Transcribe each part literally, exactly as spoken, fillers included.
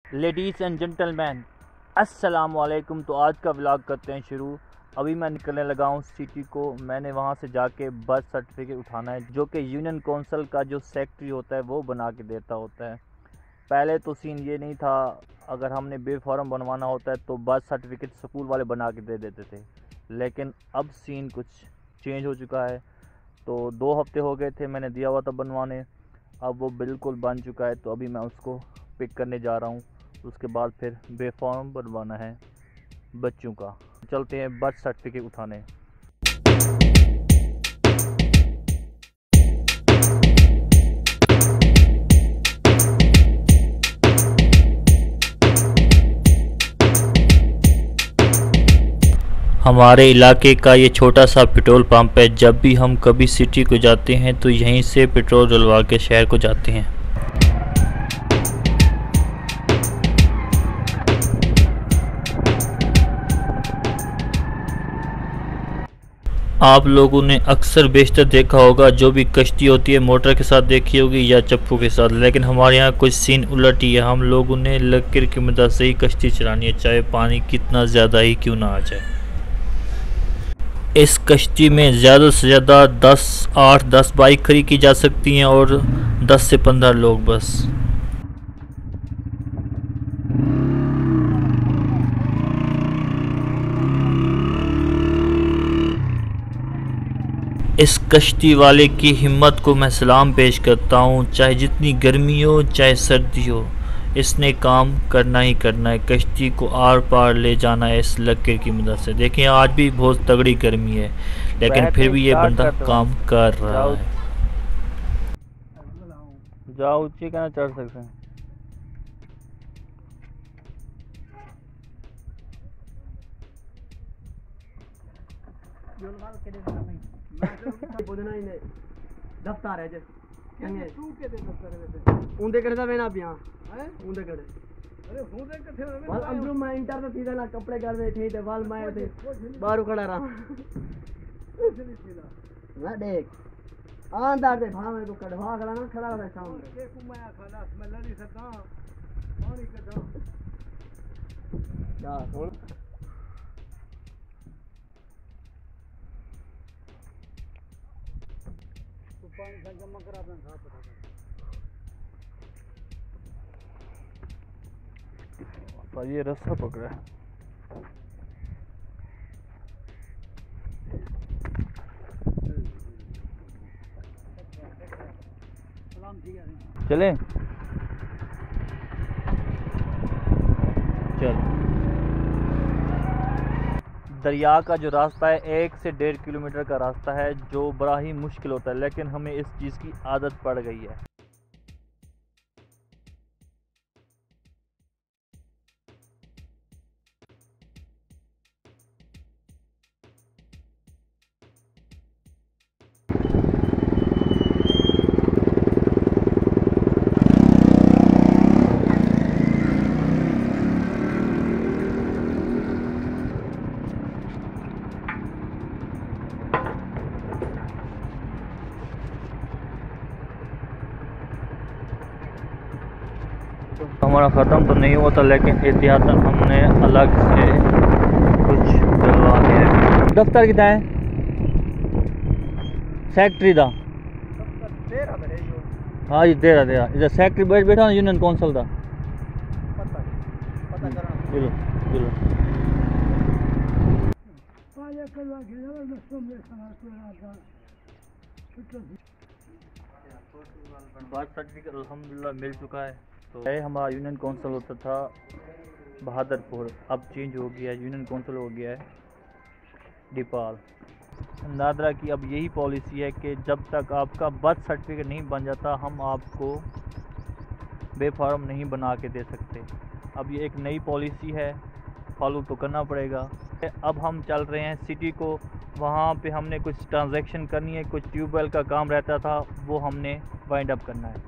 Ladies and gentleman, अस्सलाम वालेकुम। तो आज का व्लॉग करते हैं शुरू। अभी मैं निकलने लगा हूँ सिटी को। मैंने वहाँ से जाके बर्थ सर्टिफिकेट उठाना है, जो कि यूनियन काउंसिल का जो सेक्रेटरी होता है वो बना के देता होता है। पहले तो सीन ये नहीं था, अगर हमने बे फॉर्म बनवाना होता है तो बर्थ सर्टिफिकेट स्कूल वाले बना के दे देते थे, लेकिन अब सीन कुछ चेंज हो चुका है। तो दो हफ्ते हो गए थे मैंने दिया हुआ था बनवाने, अब वो बिल्कुल बन चुका है। तो अभी मैं उसको पिक करने जा रहा हूँ, उसके बाद फिर बे फॉर्म बनवाना है बच्चों का। चलते हैं बर्थ सर्टिफिकेट उठाने। हमारे इलाके का ये छोटा सा पेट्रोल पंप है। जब भी हम कभी सिटी को जाते हैं तो यहीं से पेट्रोल डलवा के शहर को जाते हैं। आप लोगों ने अक्सर बेशतर देखा होगा, जो भी कश्ती होती है मोटर के साथ देखी होगी या चप्पू के साथ, लेकिन हमारे यहाँ कुछ सीन उलट ही है। हम लोगों ने लकीर की मदद से ही कश्ती चलानी है, चाहे पानी कितना ज़्यादा ही क्यों ना आ जाए। इस कश्ती में ज़्यादा से ज़्यादा दस आठ दस बाइक खड़ी की जा सकती हैं और दस से पंद्रह लोग बस। इस कश्ती वाले की हिम्मत को मैं सलाम पेश करता हूँ। चाहे जितनी गर्मी हो चाहे सर्दी हो, इसने काम करना ही करना है, कश्ती को आर पार ले जाना है इस लकीर की मदद से। देखिए आज भी बहुत तगड़ी गर्मी है, लेकिन फिर भी ये बंदा काम कर रहा है। जाओ ऊंचे कहना चढ़ सकते हैं। दफ्तर है उनके कड़े दा बेना पिया हैं उनके कड़े अरे हुंदे कथे वाल अंदर मैं इंटर तो सीधा ना कपड़े कर दे थे वाल मैं थे बाहर खड़ा रहा ना देख आंदार दे भावे तो कड़वा खड़ा ना खड़ा रहा सामने देखू मैं खाना मैं लड़ी सका पानी कटा क्या सुन पानी का जमा करा अपना घाट पटा पर ये रास्ता पकड़ा है। चलें चल। दरिया का जो रास्ता है एक से डेढ़ किलोमीटर का रास्ता है, जो बड़ा ही मुश्किल होता है, लेकिन हमें इस चीज़ की आदत पड़ गई है। हमारा ख़त्म तो नहीं हुआ था, लेकिन एहतियातन हमने अलग से कुछ डलवा के। दफ्तर कितना है सेक्रेटरी दा? हाँ जी तेरह तेरह इधर सेक्रेटरी बैठ बैठा ना यूनियन काउंसिल दा। चलो चलो बर्थ सर्टिफिकेट अल्हम्दुलिल्लाह मिल चुका है। तो हमारा यूनियन काउंसिल होता था बहादुरपुर, अब चेंज हो गया है, यूनियन काउंसिल हो गया है डिपाल। नादरा की अब यही पॉलिसी है कि जब तक आपका बर्थ सर्टिफिकेट नहीं बन जाता हम आपको बे फॉर्म नहीं बना के दे सकते। अब ये एक नई पॉलिसी है, फॉलो तो करना पड़ेगा। अब हम चल रहे हैं सिटी को, वहाँ पे हमने कुछ ट्रांजैक्शन करनी है, कुछ ट्यूबवेल का काम रहता था वो हमने वाइंड अप करना है।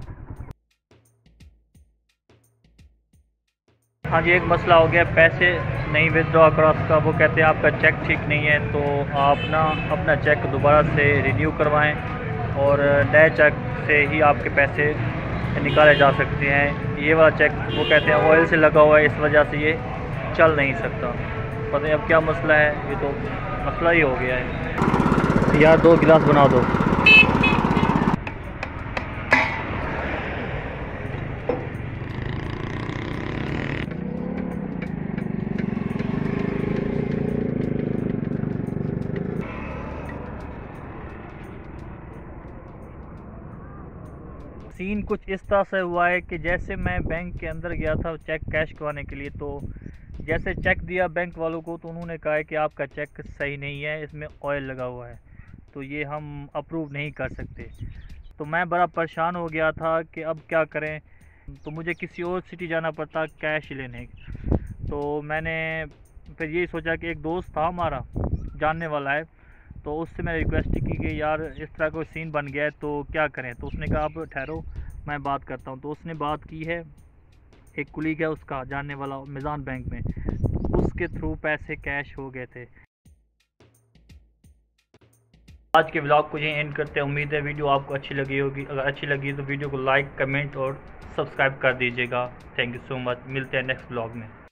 हाँ जी, एक मसला हो गया, पैसे नहीं विथड्रॉ क्रॉस का। वो कहते हैं आपका चेक ठीक नहीं है, तो आप ना अपना चेक दोबारा से रिन्यू करवाएं और नए चेक से ही आपके पैसे निकाले जा सकते हैं। ये वाला चेक वो कहते हैं ऑयल से लगा हुआ है, इस वजह से ये चल नहीं सकता। पता नहीं अब क्या मसला है, ये तो मसला ही हो गया है। यार दो गिलास बना दो। सीन कुछ इस तरह से हुआ है कि जैसे मैं बैंक के अंदर गया था चेक कैश करवाने के लिए, तो जैसे चेक दिया बैंक वालों को तो उन्होंने कहा है कि आपका चेक सही नहीं है, इसमें ऑयल लगा हुआ है, तो ये हम अप्रूव नहीं कर सकते। तो मैं बड़ा परेशान हो गया था कि अब क्या करें, तो मुझे किसी और सिटी जाना पड़ता कैश लेने। तो मैंने फिर यही सोचा कि एक दोस्त था हमारा जानने वाला है, तो उससे मैंने रिक्वेस्ट की कि यार इस तरह कोई सीन बन गया है तो क्या करें। तो उसने कहा आप ठहरो मैं बात करता हूँ। तो उसने बात की है, एक कुलीग है उसका जानने वाला मिज़ान बैंक में, उसके थ्रू पैसे कैश हो गए थे। आज के ब्लॉग को यहीं एंड करते हैं। उम्मीद है वीडियो आपको अच्छी लगी होगी। अगर अच्छी लगी तो वीडियो को लाइक, कमेंट और सब्सक्राइब कर दीजिएगा। Thank you so much. मिलते हैं नेक्स्ट ब्लॉग में।